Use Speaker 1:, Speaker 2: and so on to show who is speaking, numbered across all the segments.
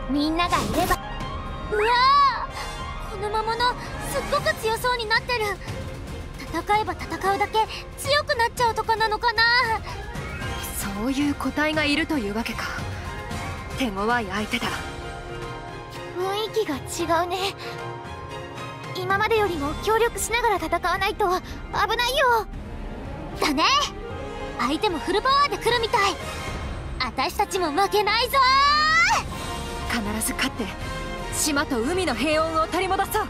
Speaker 1: みんながいれば。うわー、この魔物すっごく強そうになってる。戦えば戦うだけ強くなっちゃうとかなのかな。
Speaker 2: そういう個体がいるというわけか。手強い相手だ。
Speaker 1: 雰囲気が違うね。今までよりも協力しながら戦わないと危ないよ。だね。相手もフルパワーで来るみたい。私たちも負けないぞ
Speaker 2: ー。必ず勝って島と海の平穏を取り戻そう。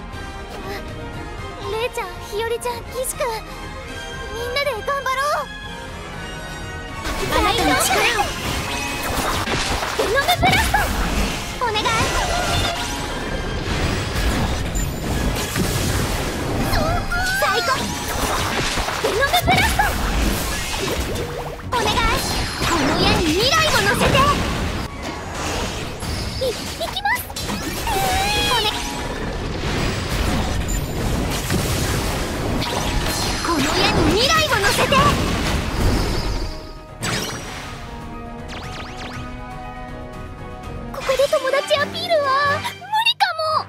Speaker 1: レイちゃん、日和ちゃん、岸君、みんなで頑張ろう。あなたの力を。ゲノムブラストお願い。最高。ゲノムブラストお願い。この矢に未来を乗せて。いきます。この矢に未来を乗せて。ここで友達アピールは無理かも。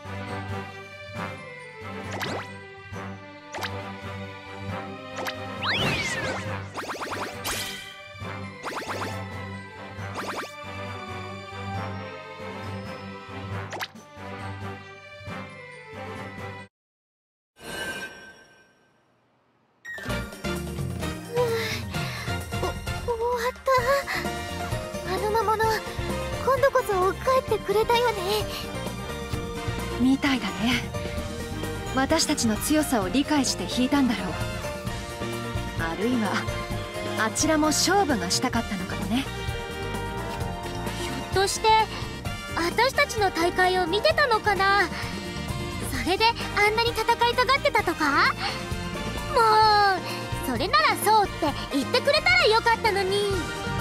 Speaker 1: 今度こそ帰ってくれたよね。
Speaker 2: みたいだね。私たちの強さを理解して引いたんだろう。あるいはあちらも勝負がしたかったのかもね。
Speaker 1: ひょっとして私たちの大会を見てたのかな。それであんなに戦いたがってたとか。もうそれならそうって言ってくれたらよかったのに。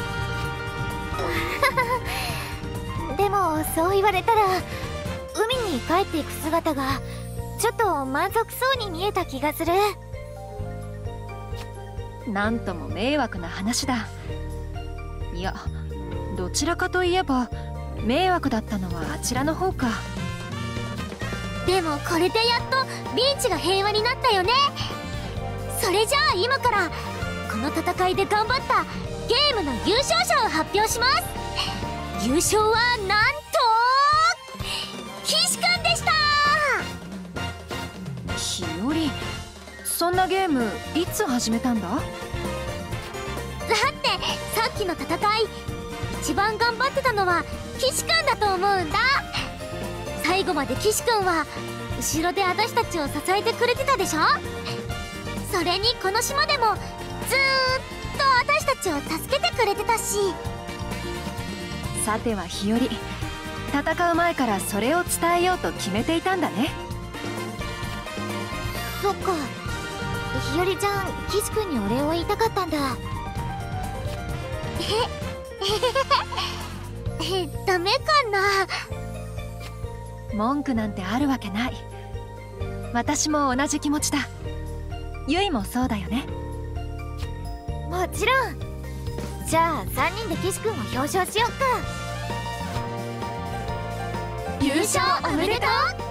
Speaker 1: でもそう言われたら海に帰っていく姿がちょっと満足そうに見えた気がする。
Speaker 2: なんとも迷惑な話だ。いや、どちらかといえば迷惑だったのはあちらの方か。
Speaker 1: でもこれでやっとビーチが平和になったよね。それじゃあ今からこの戦いで頑張ったゲームの優勝者を発表します。優勝はなんと岸くんでした。
Speaker 2: 日和、そんなゲームいつ始めたんだ？だ
Speaker 1: ってさっきの戦い一番頑張ってたのは岸くんだと思うんだ。最後まで岸くんは後ろで私たちを支えてくれてたでしょ。それにこの島でもずーっと私たちを助けてくれてたし。
Speaker 2: さては日和、戦う前からそれを伝えようと決めていたんだね。
Speaker 1: そっか、日和ちゃん、岸くんにお礼を言いたかったんだ。ダメかな。
Speaker 2: 文句なんてあるわけない。私も同じ気持ちだ。ゆいもそうだよね。
Speaker 1: もちろん。じゃあ3人で岸くんを表彰しよっか。優勝おめでとう。